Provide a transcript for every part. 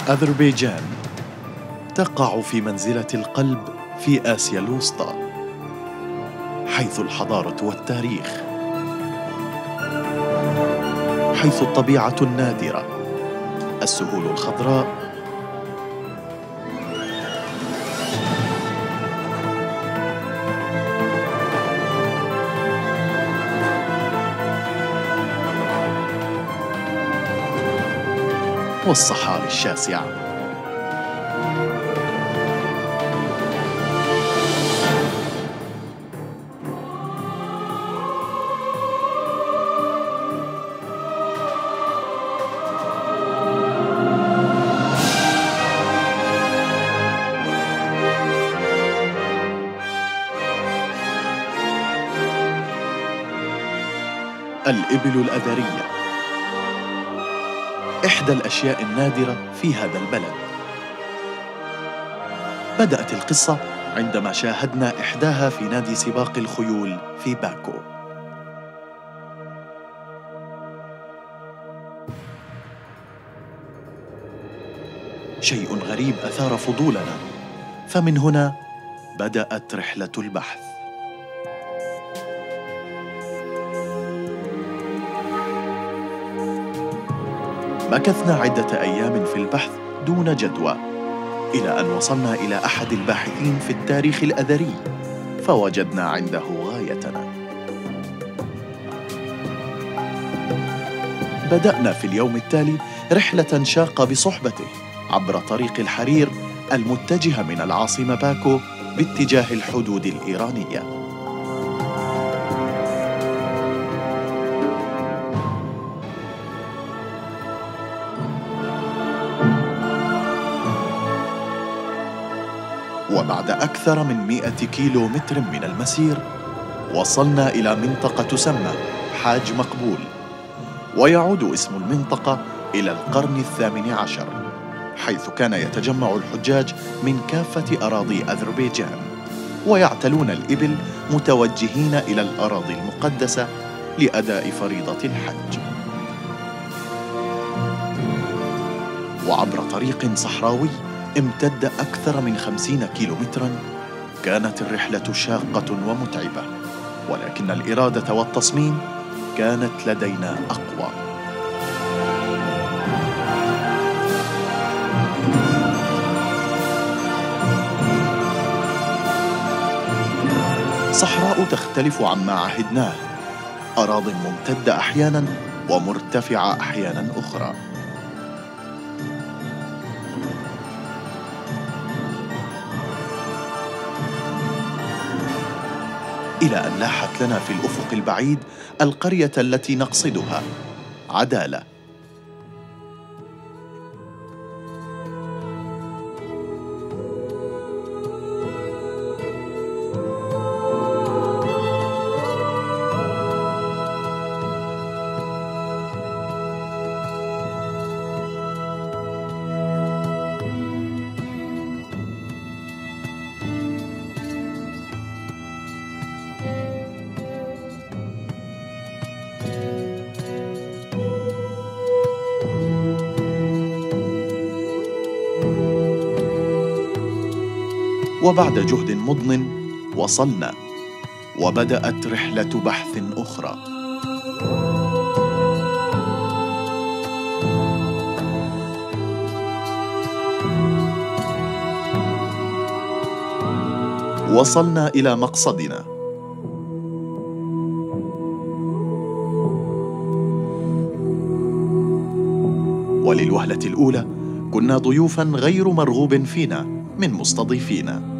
أذربيجان تقع في منزلة القلب في آسيا الوسطى، حيث الحضارة والتاريخ، حيث الطبيعة النادرة، السهول الخضراء، والصحاري الشاسعة. الإبل الأثرية إحدى الأشياء النادرة في هذا البلد. بدأت القصة عندما شاهدنا إحداها في نادي سباق الخيول في باكو. شيء غريب أثار فضولنا، فمن هنا بدأت رحلة البحث. مكثنا عدة أيام في البحث دون جدوى، إلى أن وصلنا إلى أحد الباحثين في التاريخ الأثري، فوجدنا عنده غايتنا. بدأنا في اليوم التالي رحلة شاقة بصحبته عبر طريق الحرير المتجهة من العاصمة باكو باتجاه الحدود الإيرانية. وبعد أكثر من 100 كيلومتر من المسير وصلنا إلى منطقة تسمى حاج مقبول، ويعود اسم المنطقة إلى القرن 18، حيث كان يتجمع الحجاج من كافة أراضي أذربيجان ويعتلون الإبل متوجهين إلى الأراضي المقدسة لأداء فريضة الحج. وعبر طريق صحراوي امتد أكثر من 50 كيلومتراً، كانت الرحلة شاقة ومتعبة، ولكن الإرادة والتصميم كانت لدينا أقوى. صحراء تختلف عما عهدناه، أراضٍ ممتدة أحياناً ومرتفعة أحياناً أخرى. إلى أن لاحت لنا في الأفق البعيد القرية التي نقصدها، عدالة. وبعد جهد مضن وصلنا، وبدأت رحلة بحث أخرى. وصلنا إلى مقصدنا، وللوهلة الأولى كنا ضيوفاً غير مرغوب فينا من مستضيفينا.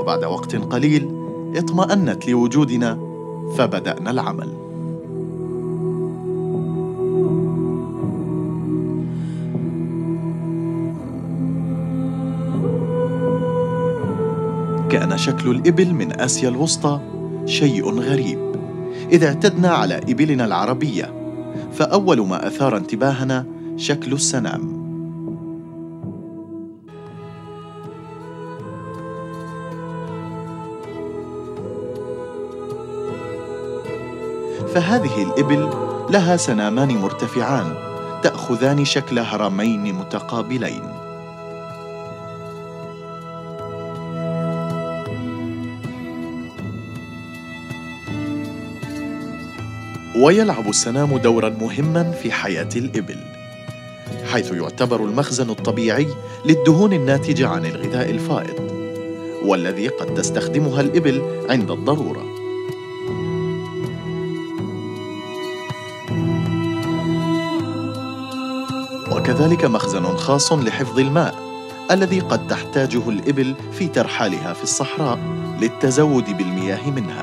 وبعد وقت قليل اطمأنت لوجودنا فبدأنا العمل. كان شكل الإبل من آسيا الوسطى شيء غريب إذا اعتدنا على إبلنا العربية، فأول ما أثار انتباهنا شكل السنام. فهذه الإبل لها سنامان مرتفعان تأخذان شكل هرمين متقابلين. ويلعب السنام دورا مهما في حياة الإبل، حيث يعتبر المخزن الطبيعي للدهون الناتجة عن الغذاء الفائض، والذي قد تستخدمها الإبل عند الضرورة. وكذلك مخزن خاص لحفظ الماء الذي قد تحتاجه الإبل في ترحالها في الصحراء للتزود بالمياه منها.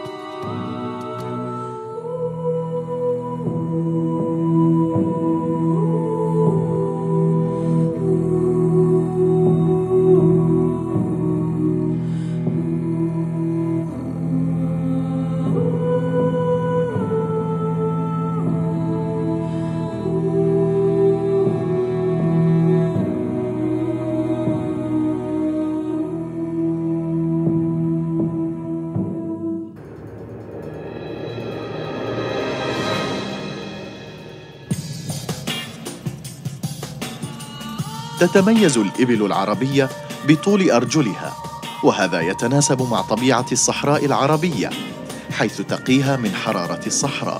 تتميز الإبل العربية بطول أرجلها، وهذا يتناسب مع طبيعة الصحراء العربية حيث تقيها من حرارة الصحراء.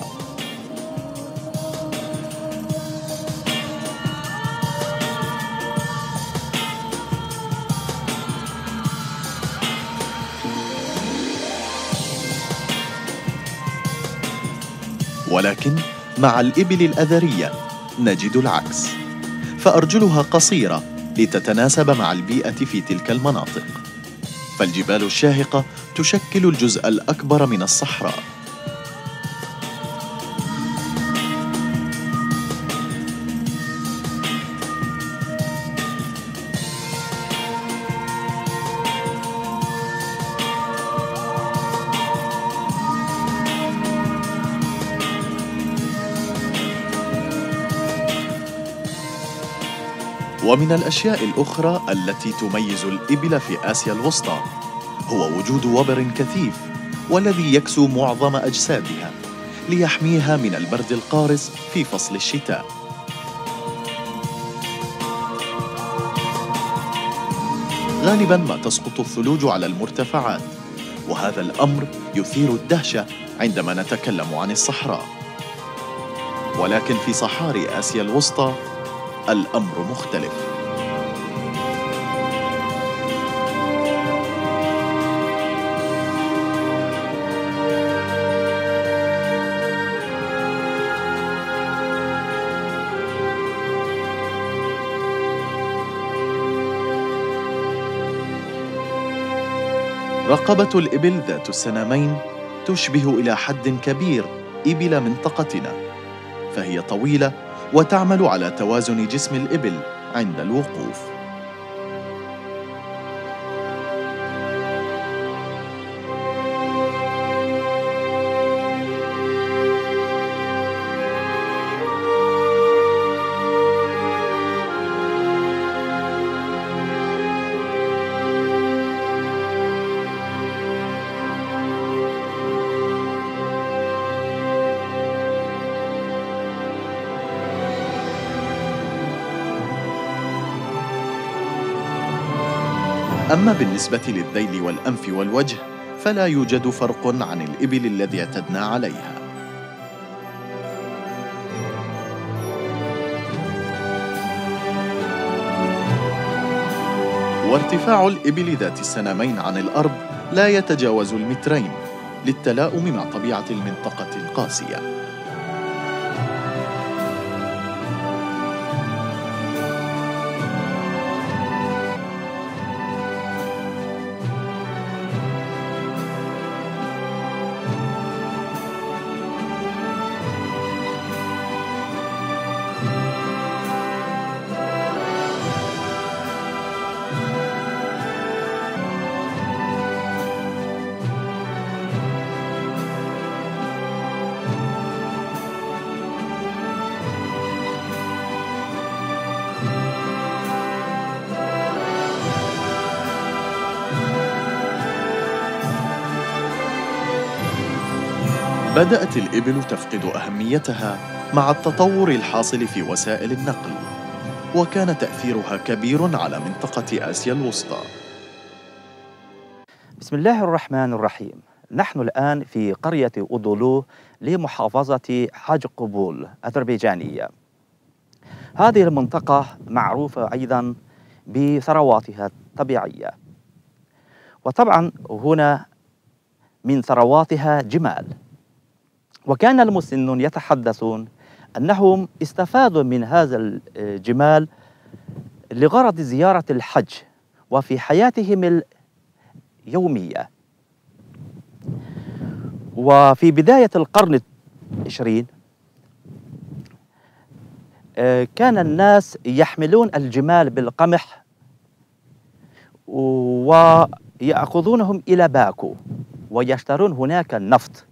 ولكن مع الإبل الأثرية نجد العكس، فأرجلها قصيرة لتتناسب مع البيئة في تلك المناطق، فالجبال الشاهقة تشكل الجزء الأكبر من الصحراء. ومن الأشياء الأخرى التي تميز الإبل في آسيا الوسطى هو وجود وبر كثيف، والذي يكسو معظم أجسادها ليحميها من البرد القارس في فصل الشتاء. غالباً ما تسقط الثلوج على المرتفعات، وهذا الأمر يثير الدهشة عندما نتكلم عن الصحراء. ولكن في صحاري آسيا الوسطى الأمر مختلف. رقبة الإبل ذات السنامين تشبه إلى حد كبير إبل منطقتنا، فهي طويلة وتعمل على توازن جسم الإبل عند الوقوف. أما بالنسبة للذيل والأنف والوجه فلا يوجد فرق عن الإبل الذي اعتدنا عليها. وارتفاع الإبل ذات السنامين عن الأرض لا يتجاوز 2 متر للتلاؤم مع طبيعة المنطقة القاسية. بدأت الإبل تفقد أهميتها مع التطور الحاصل في وسائل النقل، وكان تأثيرها كبير على منطقة آسيا الوسطى. بسم الله الرحمن الرحيم. نحن الآن في قرية أودولو لمحافظة حاج قبول أذربيجانية. هذه المنطقة معروفة أيضا بثرواتها الطبيعية، وطبعا هنا من ثرواتها جمال، وكان المسنون يتحدثون أنهم استفادوا من هذا الجمال لغرض زيارة الحج وفي حياتهم اليومية. وفي بداية القرن العشرين كان الناس يحملون الجمال بالقمح ويأخذونهم إلى باكو ويشترون هناك النفط.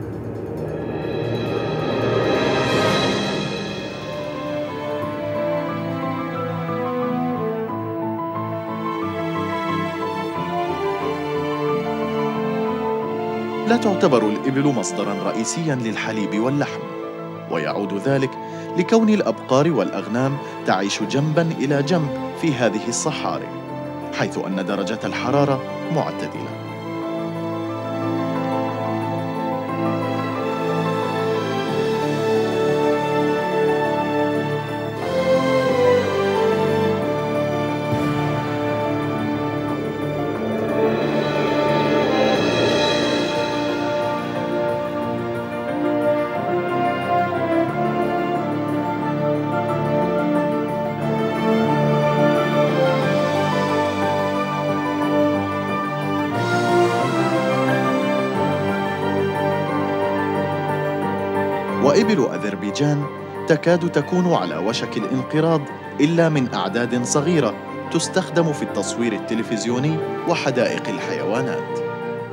لا تعتبر الإبل مصدراً رئيسياً للحليب واللحم، ويعود ذلك لكون الأبقار والأغنام تعيش جنباً إلى جنب في هذه الصحاري، حيث أن درجة الحرارة معتدلة. وإبل أذربيجان تكاد تكون على وشك الانقراض إلا من أعداد صغيرة تستخدم في التصوير التلفزيوني وحدائق الحيوانات.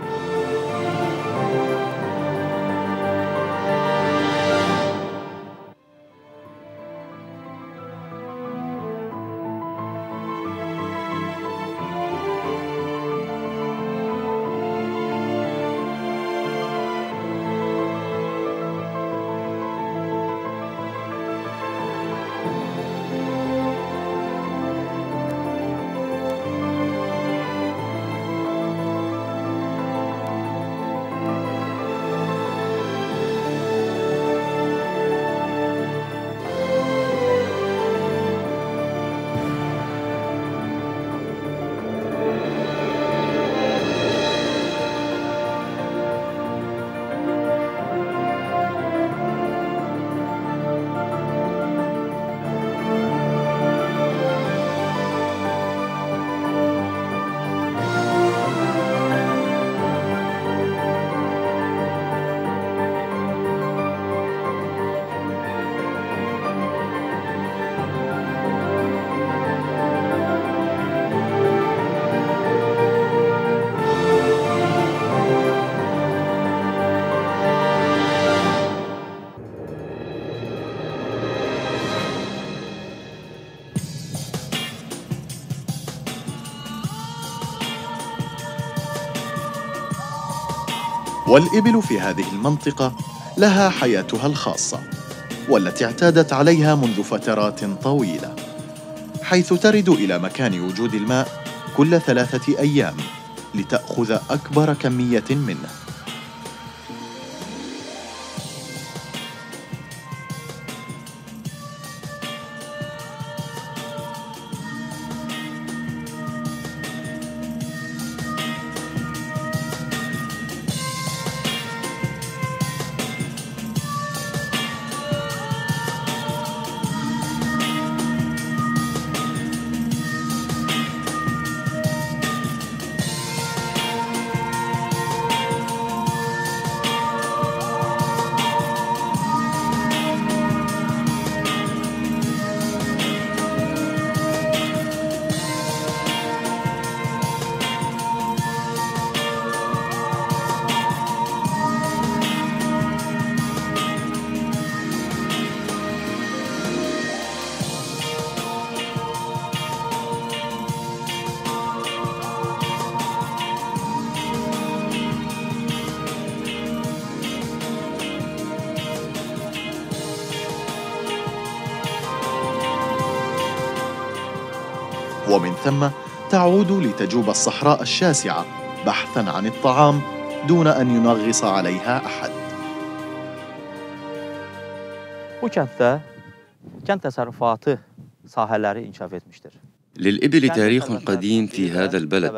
والإبل في هذه المنطقة لها حياتها الخاصة، والتي اعتادت عليها منذ فترات طويلة، حيث ترد إلى مكان وجود الماء كل 3 أيام لتأخذ أكبر كمية منه. ومن ثم تعود لتجوب الصحراء الشاسعة بحثاً عن الطعام دون أن ينغص عليها أحد. Bu kənddə kənd təsərrüfatı sahələri inkişaf etmişdir. للإبل تاريخ قديم في هذا البلد.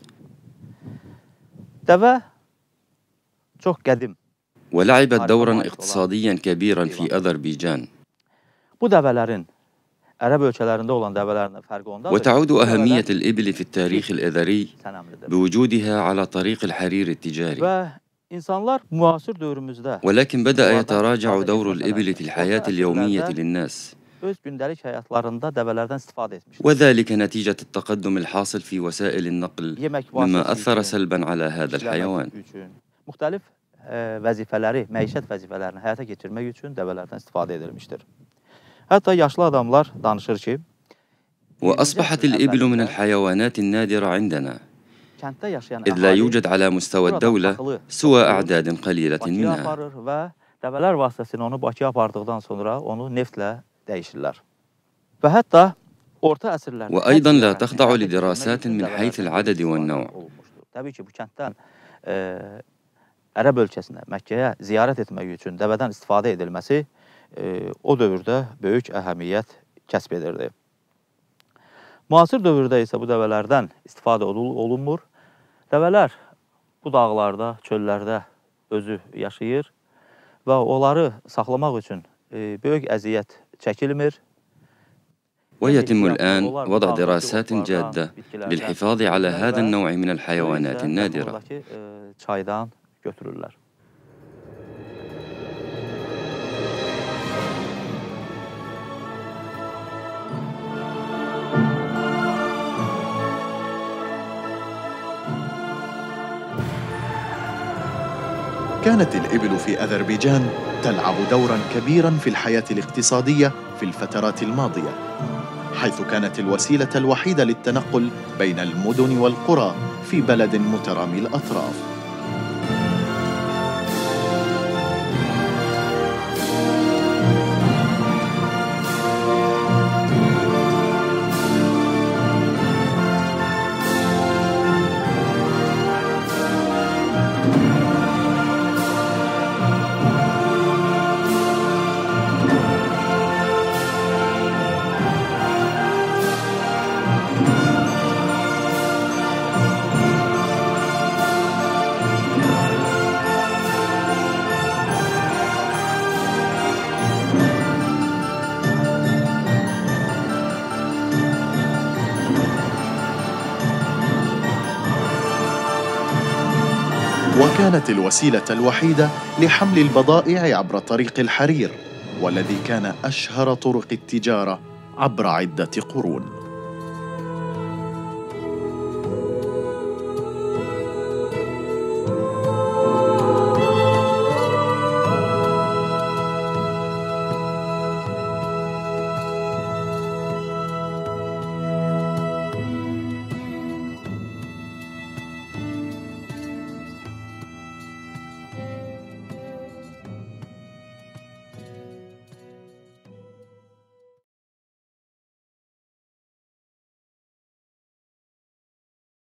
Dəvə çox qədim. ولعبت دورا اقتصاديا كبيرا في أذربيجان. Bu dəvələrin Ərəb ölkələrində olan dəvələrin fərqi ondadır. وتعود أهمية الإبل في التاريخ الأذري بوجودها على طريق الحرير التجاري. Və insanlar müasir dövrümüzdə ولكن بدأ يتراجع دور الإبل في الحياة اليومية للناس. öz gündəlik həyatlarında dəvələrdən istifadə etmişdir. وذلك نتيجة التقدم الحاصل في وسائل النقل مما أثر سلبا على هذا الحيوان. Müxtəlif vəzifələri, məişət vəzifələrini həyata keçirmək üçün dəvələrdən istifadə edilmişdir. Hətta yaşlı adamlar danışır ki, وأصبحت الإبل من الحيوانات النادرة عندنا، إذ لا يوجد على مستوى الدولة سوى أعداد قليلة منها. və dəvələr vasitəsilə onu Bakıya apardıqdan sonra onu neftlə dəyişirlər. Və hətta orta əsrlərdə وأيضا لا تخضع لدراسات من حيث العدد والنوع. Təbii ki, bu kənddən Ərəb ölkəsinə, Məkkəyə ziyarət etmək üçün dəvədən istifadə edilməsi o dövrdə böyük əhəmiyyət kəsb edirdi. Müasir dövrdə isə bu dəvələrdən istifadə olunmur. Dəvələr bu dağlarda, çöllərdə özü yaşayır və onları saxlamaq üçün böyük əziyyət çəkilmir. ويتم الآن وضع دراسات جادة للحفاظ على هذا النوع من الحيوانات النادرة. Çaydan götürürlər. كانت الإبل في أذربيجان تلعب دورا كبيرا في الحياة الاقتصادية في الفترات الماضية، حيث كانت الوسيلة الوحيدة للتنقل بين المدن والقرى في بلد مترامي الأطراف. وكانت الوسيلة الوحيدة لحمل البضائع عبر طريق الحرير، والذي كان أشهر طرق التجارة عبر عدة قرون.